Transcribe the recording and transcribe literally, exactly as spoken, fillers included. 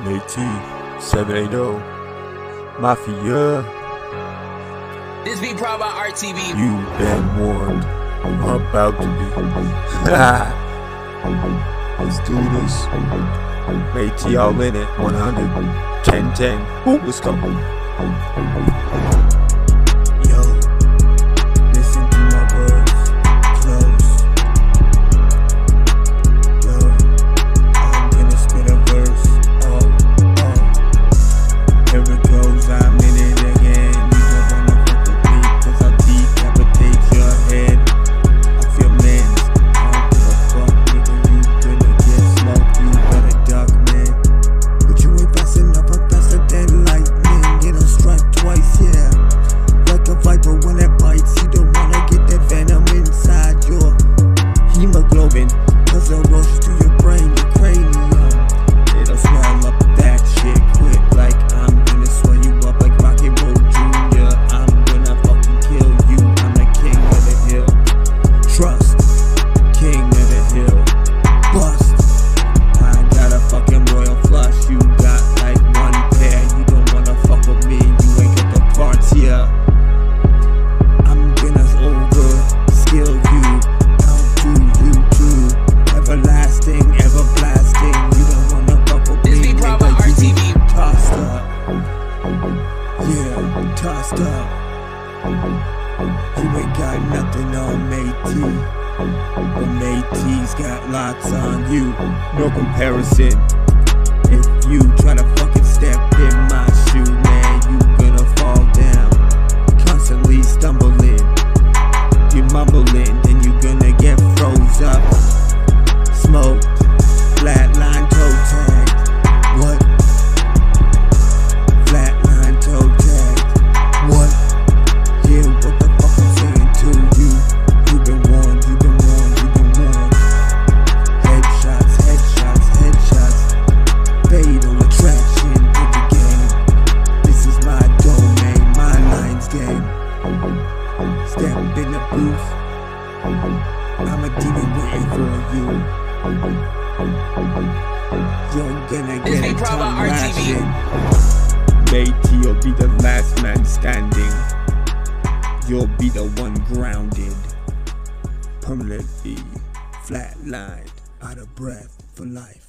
eighteen, seven eighty, Mafia. This be brought by R T V. You've been warned. I'm about to be. Let's do this. Métis all in it. one hundred, ten, ten. Ooh, let's go. Yo, listen to my words close. Yo, I'm gonna spit a verse. Oh, oh. Here it goes, I'm in it again. You don't wanna fuck with me, cause I'll decapitate your head. I feel men's. I don't give a fuck, nigga. You gonna get smoked, you better duck, man. But you ain't fast enough, I'm faster than lightning. Get on strike twice, yeah. Like a viper when it bites, you don't wanna get that venom inside your hemoglobin, cause it'll rush through your brain, your cranium. It'll swell up that shit quick, like I'm gonna swell you up like Rocky Road Junior I'm gonna fucking kill you, I'm the king of the hill. Trust, king of the hill. Bust, I got a fucking royal flush, you got like one pair. You don't wanna fuck with me, you ain't get the parts here. I'm gonna over skill you, outdo you too. Everlasting, everblasting. You don't wanna fuck with This me, be brought by nigga, R you T be V. tossed up. Yeah, tossed up. You ain't got nothing on Métis, but Métis got lots on you. No comparison. If you try to fucking step in my shoe, man, you gonna fall down. Constantly stumbling, you mumbling, then you gonna get froze up. Smoked, flatline toe tagged. What? Flatline toe tagged. What? Yeah, what the fuck I'm saying to you? You been warned, you been warned, you been warned. Headshots, headshots, headshots. Fatal attraction to the game. This is my domain, my lines game. Step in the booth. I'm a demon waiting for you. You're gonna This be get a brought by tongue R T V. lashing. Métis, you'll be the last man standing. You'll be the one grounded, permanently flatlined, out of breath for life.